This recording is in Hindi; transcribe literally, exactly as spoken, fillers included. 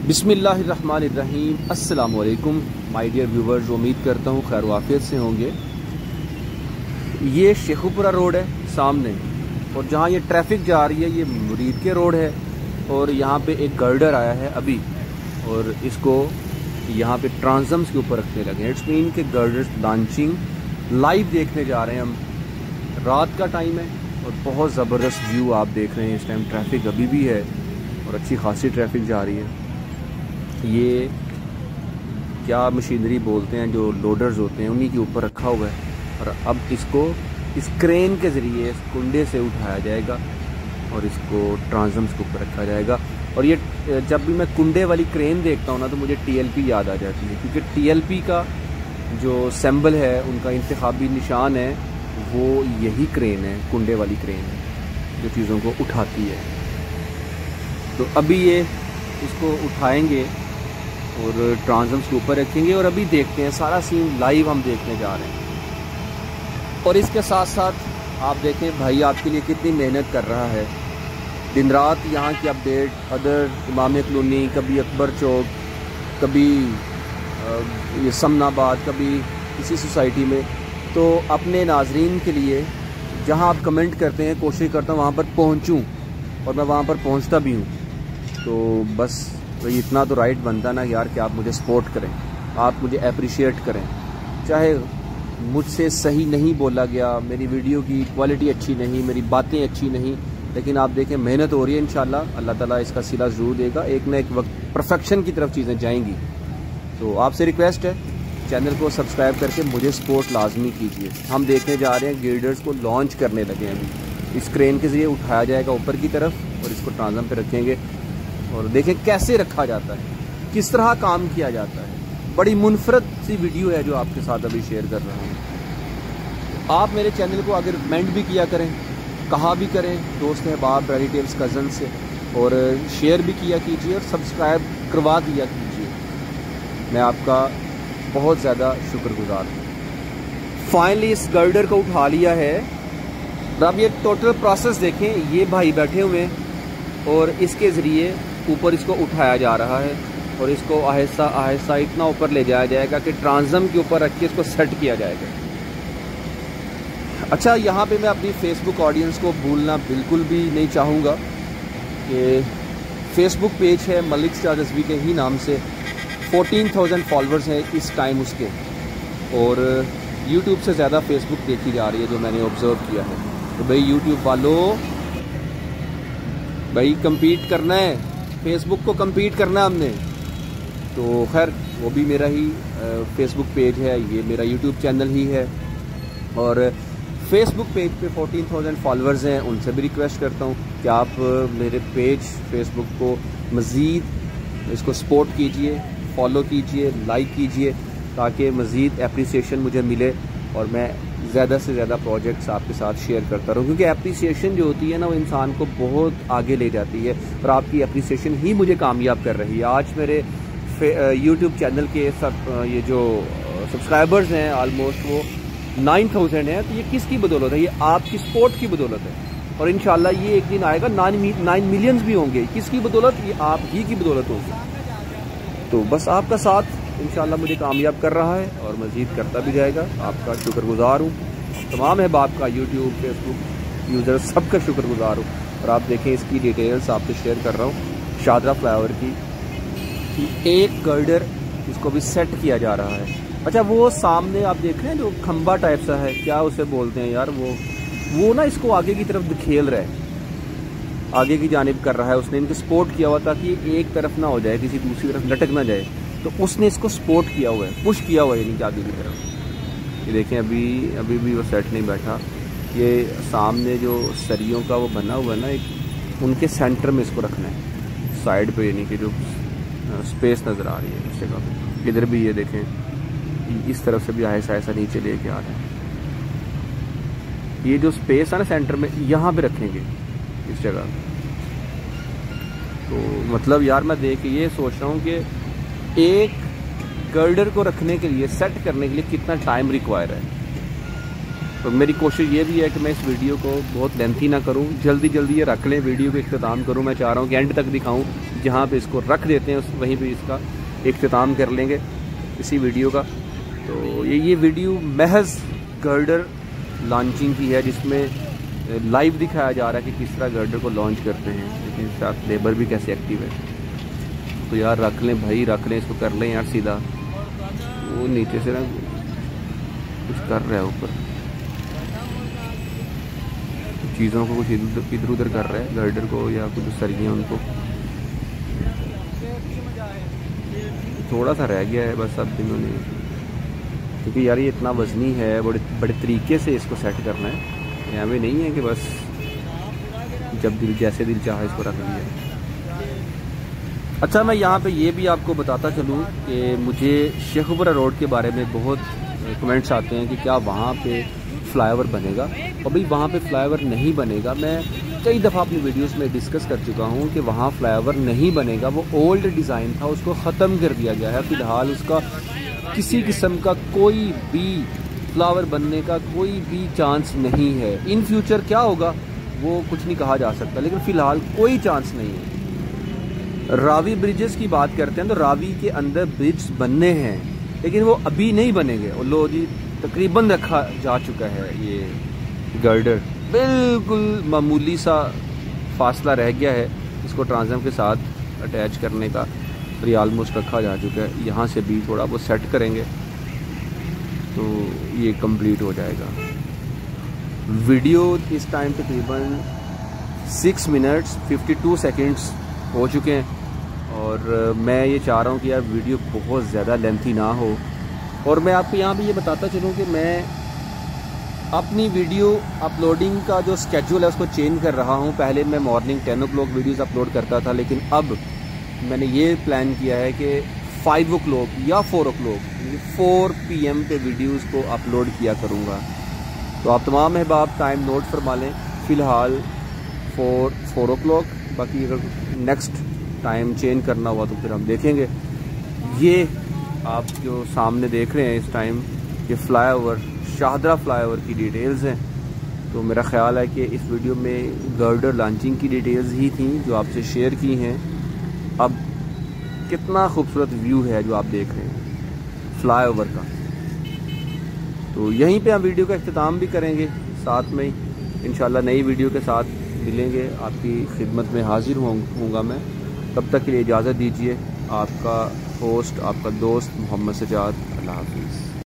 बिस्मिल्लाहिर्रहमानिर्रहीम। अस्सलामु अलैकुम माय डियर व्यूवर्स, उम्मीद करता हूँ खैर वाफियत से होंगे। ये शेखुपुरा रोड है सामने, और जहाँ ये ट्रैफिक जा रही है ये मुरीद के रोड है। और यहाँ पे एक गर्डर आया है अभी, और इसको यहाँ पे ट्रांसम्स के ऊपर रखने लगे हैं। इट्स मीन के गर्डर लॉन्चिंग लाइव देखने जा रहे हैं हम। रात का टाइम है और बहुत ज़बरदस्त व्यू आप देख रहे हैं। इस टाइम ट्रैफिक अभी भी है और अच्छी खासी ट्रैफिक जा रही है। ये क्या मशीनरी बोलते हैं, जो लोडर्स होते हैं उन्हीं के ऊपर रखा हुआ है। और अब इसको इस क्रेन के ज़रिए इस कुंडे से उठाया जाएगा और इसको ट्रांसम्स के ऊपर रखा जाएगा। और ये जब भी मैं कुंडे वाली क्रेन देखता हूँ ना, तो मुझे टीएलपी याद आ जाती है, क्योंकि टीएलपी का जो सिंबल है, उनका इंतखाबी निशान है, वो यही क्रेन है, कुंडे वाली क्रेन है जो चीज़ों को उठाती है। तो अभी ये इसको उठाएंगे और ट्रांसम्स के ऊपर रखेंगे, और अभी देखते हैं सारा सीन लाइव हम देखने जा रहे हैं। और इसके साथ साथ आप देखें भाई आपके लिए कितनी मेहनत कर रहा है, दिन रात यहाँ की अपडेट, अदर इमाम कॉलोनी, कभी अकबर चौक, कभी ये समनाबाद, कभी किसी सोसाइटी में। तो अपने नाजरीन के लिए जहाँ आप कमेंट करते हैं, कोशिश करता हूँ वहाँ पर पहुँचूँ, और मैं वहाँ पर पहुँचता भी हूँ। तो बस तो इतना तो राइट बनता ना यार कि आप मुझे सपोर्ट करें, आप मुझे अप्रिशिएट करें। चाहे मुझसे सही नहीं बोला गया, मेरी वीडियो की क्वालिटी अच्छी नहीं, मेरी बातें अच्छी नहीं, लेकिन आप देखें मेहनत हो रही है। इंशाल्लाह अल्लाह ताला इसका सिला ज़रूर देगा। एक ना एक वक्त परफेक्शन की तरफ चीज़ें जाएंगी। तो आपसे रिक्वेस्ट है, चैनल को सब्सक्राइब करके मुझे सपोर्ट लाजमी कीजिए। हम देखने जा रहे हैं गिल्डर्स को लॉन्च करने लगे हैं अभी। इस क्रेन के ज़रिए उठाया जाएगा ऊपर की तरफ और इसको ट्रांसम पे रखेंगे, और देखें कैसे रखा जाता है, किस तरह काम किया जाता है। बड़ी मुनफरद सी वीडियो है जो आपके साथ अभी शेयर कर रहा हूँ। आप मेरे चैनल को अगर कमेंट भी किया करें, कहा भी करें दोस्त अहबाब, रिलेटिव्स, कज़न से, और शेयर भी किया कीजिए और सब्सक्राइब करवा दिया कीजिए। मैं आपका बहुत ज़्यादा शुक्रगुजार हूँ। फाइनली इस गर्डर को उठा लिया है। अब ये टोटल प्रोसेस देखें, ये भाई बैठे हुए हैं और इसके ज़रिए ऊपर इसको उठाया जा रहा है, और इसको आहिस्ता आहिस्ता इतना ऊपर ले जाया जाएगा कि ट्रांसम के ऊपर रख के इसको सेट किया जाएगा। अच्छा, यहाँ पे मैं अपनी फेसबुक ऑडियंस को भूलना बिल्कुल भी नहीं चाहूँगा कि फेसबुक पेज है मलिक स्टार रिजवी के ही नाम से, फोर्टीन थाउजेंड फॉलोअर्स हैं इस टाइम उसके, और यूट्यूब से ज़्यादा फेसबुक देखी जा रही है जो मैंने ऑब्ज़र्व किया है। तो भाई यूट्यूब वालों, भाई कम्पीट करना है, फेसबुक को कम्पीट करना है हमने। तो खैर वो भी मेरा ही फेसबुक पेज है, ये मेरा यूट्यूब चैनल ही है, और फेसबुक पेज पे फोर्टीन थाउजेंड फॉलोअर्स हैं। उनसे भी रिक्वेस्ट करता हूँ कि आप मेरे पेज फेसबुक को मज़ीद इसको सपोर्ट कीजिए, फॉलो कीजिए, लाइक कीजिए, ताकि मज़ीद एप्रिसिएशन मुझे मिले और मैं ज़्यादा से ज़्यादा प्रोजेक्ट्स आपके साथ शेयर करता रहूँ। क्योंकि एप्रिसिएशन जो होती है ना, वो इंसान को बहुत आगे ले जाती है, और आपकी एप्रिसिएशन ही मुझे कामयाब कर रही है। आज मेरे यूट्यूब चैनल के सब ये जो सब्सक्राइबर्स हैं ऑलमोस्ट वो नाइन थाउजेंड है। तो ये किसकी बदौलत है? ये आपकी सपोर्ट की बदौलत है, और इंशाल्लाह ये एक दिन आएगा नाइन नाइन मिलियंस भी होंगे। किसकी बदौलत? ये आप ही की बदौलत होगी। तो बस आपका साथ इंशाल्लाह मुझे कामयाब कर रहा है और मज़ीद करता भी जाएगा। आपका शुक्रगुजार हूँ, तमाम अहबाब का, यूट्यूब फेसबुक यूज़र सबका शुक्रगुजार हूँ। और आप देखें इसकी डिटेल्स आपसे शेयर कर रहा हूँ, शादरा फ्लाईओवर की, कि एक गर्डर इसको भी सेट किया जा रहा है। अच्छा, वो सामने आप देख रहे हैं जो खंबा टाइप सा है, क्या उसे बोलते हैं यार, वो वो ना इसको आगे की तरफ धकेल रहा है, आगे की जानिब कर रहा है। उसने इनको सपोर्ट किया हुआ ताकि एक तरफ ना हो जाए, किसी दूसरी तरफ लटक ना जाए, तो उसने इसको सपोर्ट किया हुआ है, पुश किया हुआ है यानी आगे की तरफ। ये देखें अभी अभी भी वो सेट नहीं बैठा। ये सामने जो सरियों का वो बना हुआ है ना, एक उनके सेंटर में इसको रखना है, साइड पे, यानी कि जो स्पेस नज़र आ रही है उस जगह पे। इधर भी ये देखें, इस तरफ से भी आहिस्ता आहिस्ता नीचे लेके आ रहे हैं। ये जो स्पेस है ना सेंटर में, यहाँ पे रखेंगे इस जगह। तो मतलब यार मैं देख के ये सोच रहा हूँ कि एक गर्डर को रखने के लिए, सेट करने के लिए कितना टाइम रिक्वायर है। तो मेरी कोशिश ये भी है कि मैं इस वीडियो को बहुत लेंथी ना करूं, जल्दी जल्दी ये रख लें, वीडियो को इख्तिताम करूं। मैं चाह रहा हूं कि एंड तक दिखाऊं, जहाँ पे इसको रख देते हैं उस वहीं पे इसका इख्तिताम कर लेंगे इसी वीडियो का। तो ये ये वीडियो महज गर्डर लॉन्चिंग की है, जिसमें लाइव दिखाया जा रहा है कि किस तरह गर्डर को लॉन्च करते हैं, लेकिन साथ लेबर भी कैसे एक्टिव है। तो यार रख लें भाई, रख लें इसको, कर लें यार सीधा। वो नीचे से ना कुछ कर रहा है ऊपर, चीज़ों को कुछ इधर इधर उधर कर रहा है, गर्डर को या कुछ सरियाँ उनको। थोड़ा सा रह गया है बस अब इन्होंने, क्योंकि यार ये इतना वजनी है, बड़े बड़े तरीके से इसको सेट करना है। यहाँ पे नहीं है कि बस जब दिल जैसे दिल चाहे इसको रख लिया। अच्छा, मैं यहाँ पे ये भी आपको बताता चलूँ कि मुझे शेखुपुरा रोड के बारे में बहुत कमेंट्स आते हैं कि क्या वहाँ पे फ्लाईओवर बनेगा। और भाई वहाँ पे फ्लाईओवर नहीं बनेगा। मैं कई दफ़ा अपनी वीडियोस में डिस्कस कर चुका हूँ कि वहाँ फ्लाईओवर नहीं बनेगा। वो ओल्ड डिज़ाइन था, उसको ख़त्म कर दिया गया है। फ़िलहाल उसका किसी किस्म का कोई भी फ्लाईओवर बनने का कोई भी चांस नहीं है। इन फ्यूचर क्या होगा वो कुछ नहीं कहा जा सकता, लेकिन फ़िलहाल कोई चांस नहीं है। रावी ब्रिजेस की बात करते हैं तो रावी के अंदर ब्रिज बनने हैं, लेकिन वो अभी नहीं बनेंगे। और लो जी, तकरीबन रखा जा चुका है ये गर्डर, बिल्कुल मामूली सा फासला रह गया है इसको ट्रांसम के साथ अटैच करने का, और ये आलमोस्ट रखा जा चुका है। यहाँ से भी थोड़ा वो सेट करेंगे तो ये कंप्लीट हो जाएगा। वीडियो इस टाइम तकरीबन six minutes fifty two seconds हो चुके हैं, और मैं ये चाह रहा हूँ कि यार वीडियो बहुत ज़्यादा लेंथी ना हो। और मैं आपको यहाँ भी ये बताता चलूँ कि मैं अपनी वीडियो अपलोडिंग का जो स्केड्यूल है उसको चेंज कर रहा हूँ। पहले मैं morning ten o'clock videos upload करता था, लेकिन अब मैंने ये प्लान किया है कि फाइव ओ क्लॉक या four o'clock four P M पे वीडियोज़ को अपलोड किया करूँगा। तो आप तमाम अहबाब टाइम नोट फरमा लें, फ़िलहाल फोर फोर ओ क्लॉक। बाकी अगर नेक्स्ट टाइम चेंज करना हुआ तो फिर हम देखेंगे। ये आप जो सामने देख रहे हैं इस टाइम, ये फ्लाईओवर शाहदरा फ्लाईओवर की डिटेल्स हैं। तो मेरा ख्याल है कि इस वीडियो में गर्डर लॉन्चिंग की डिटेल्स ही थी जो आपसे शेयर की हैं। अब कितना खूबसूरत व्यू है जो आप देख रहे हैं फ्लाईओवर का। तो यहीं पे हम वीडियो का इख्तिताम भी करेंगे, साथ में इंशाल्लाह नई वीडियो के साथ मिलेंगे, आपकी खिदमत में हाजिर होऊंगा मैं। तब तक के लिए इजाज़त दीजिए। आपका होस्ट, आपका दोस्त मोहम्मद सजाद। अल्लाह हाफिज़।